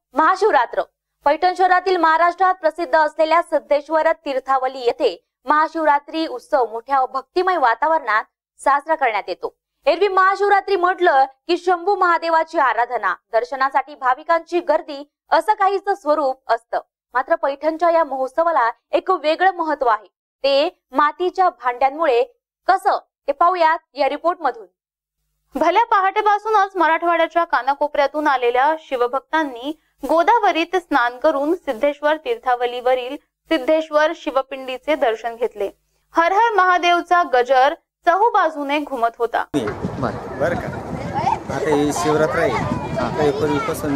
महाशिवरात्र पैठण शहरातील महाराष्ट्रात प्रसिद्ध असलेल्या सिद्धेश्वर तीर्थावली येथे महाशिवरात्री उत्सव मोठ्या भक्तिमय वातावरणात साजरा करण्यात येतो। एरवी महाशिवरात्री म्हटलं की शंभू महादेवाची आराधना, दर्शनासाठी भाविकांची गर्दी असं काहीच स्वरूप असतं। मात्र पैठणच्या या महोत्सवाला एक वेगळं महत्व आहे। ते मातीच्या भांड्यांमुळे कसं ते पाहूयात या रिपोर्ट मधून। भल्या पहाटेपासूनच मराठवाड्याच्या कानाकोपऱ्यातून आलेल्या शिवभक्तांनी गोदावरीत स्नान करून सिद्धेश्वर तीर्थावलीवरील सिद्धेश्वर शिवपिंडीचे दर्शन घेतले। हर हर महादेवचा गजर चहूबाजूने घुमत होता। बर का आता ही शिवरात्र आहे, पूर्वीपासून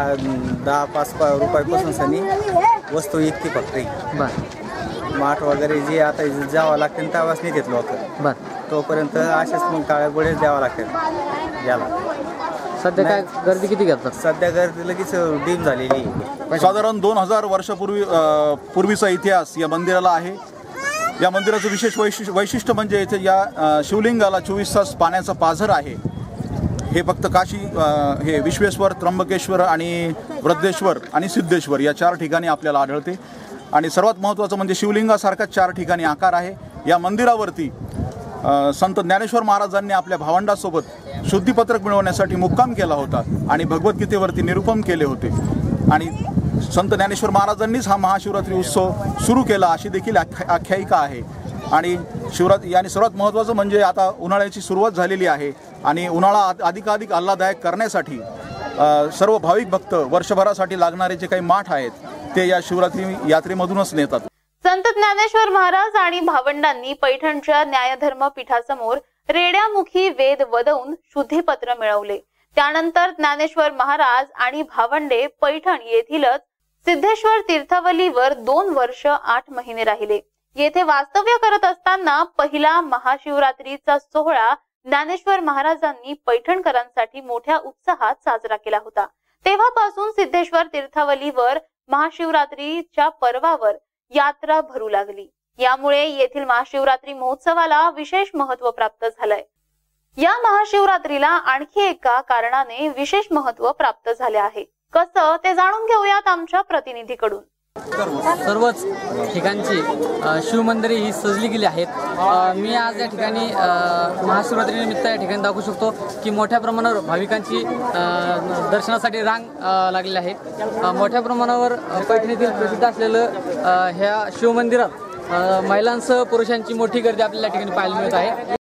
10-5 रुपयापासून सनी वस्तू इतकी फक्त माठ वगैरे जे आता जावं लागते त्यावाच नाही घेतलं होतं। तोपर्यंत असेच मग काळे गोळे द्यावा लागतात याला। सध्या काय गर्दी किती घेतात? सध्या गर्दी लगेच डीप झालेली। साधारण 2000 वर्षापूर्वीचा इतिहास या मंदिराला आहे। या मंदिराचं विशेष वैशिष्ट्य म्हणजे इथे या शिवलिंगाला 24 तास पाण्याचा पाझर आहे। हे फक्त काशी, हे विश्वेश्वर, त्र्यंबकेश्वर आणि वृद्धेश्वर आणि सिद्धेश्वर या 4 ठिकाणी आपल्याला आढळते। आणि सर्वात महत्त्वाचं म्हणजे शिवलिंगासारखा 4 ठिकाणी आकार आहे। या मंदिरावरती संत ज्ञानेश्वर महाराजांनी आपल्या भावंडासोबत शुद्धीपत्रक मिळवण्यासाठी मुक्काम केला होता आणि भगवद्गीतेवरती निरूपण केले होते। आणि संत ज्ञानेश्वर महाराजांनीच हा महाशिवरात्री उत्सव सुरू केला अशी देखील आख्यायिका आहे। आणि शिवरात्री आणि सर्वात महत्त्वाचं म्हणजे आता उन्हाळ्याची सुरुवात झालेली आहे आणि उन्हाळा अधिकाधिक आल्हाददायक करण्यासाठी सर्व भाविक भक्त वर्षभरासाठी लागणारे जे काही माठ आहेत ते या शिवरात्री यात्रेमधूनच नेतात। संत ज्ञानेश्वर महाराज आणि भावंडांनी पैठणच्या न्यायधर्म पीठासमोर रेड्यामुखी वेद वदवून शुद्धीपत्र मिळवले। त्यानंतर ज्ञानेश्वर महाराज आणि भावंडे पैठण येथीलच सिद्धेश्वर तीर्थावलीवर 2 वर्ष 8 महिने राहिले। येथे वास्तव्य करत असताना पहिला महाशिवरात्रीचा सोहळा ज्ञानेश्वर महाराजांनी पैठणकरांसाठी मोठ्या उत्साहात साजरा केला होता। तेव्हापासून सिद्धेश्वर तीर्थावलीवर महाशिवरात्रीच्या पर्वावर यात्रा भरू लागली। यामुळे येथील महाशिवरात्री महोत्सवाला विशेष महत्व प्राप्त झालंय। या महाशिवरात्रीला आणखी एका कारणाने विशेष महत्व प्राप्त झाले आहे। कसं ते जाणून घेऊयात आमच्या प्रतिनिधीकडून। सर्वच ठिकाणची शिवमंदिरे ही सजली गेली आहेत। मी आज या ठिकाणी महाशिवरात्रीनिमित्त या ठिकाणी दाखवू शकतो की मोठ्या प्रमाणावर भाविकांची दर्शनासाठी रांग लागलेली आहे। मोठ्या प्रमाणावर पैठण येथील प्रसिद्ध असलेलं ह्या शिवमंदिरात महिलांसह पुरुषांची मोठी गर्दी आपल्याला या ठिकाणी पाहायला मिळत आहे।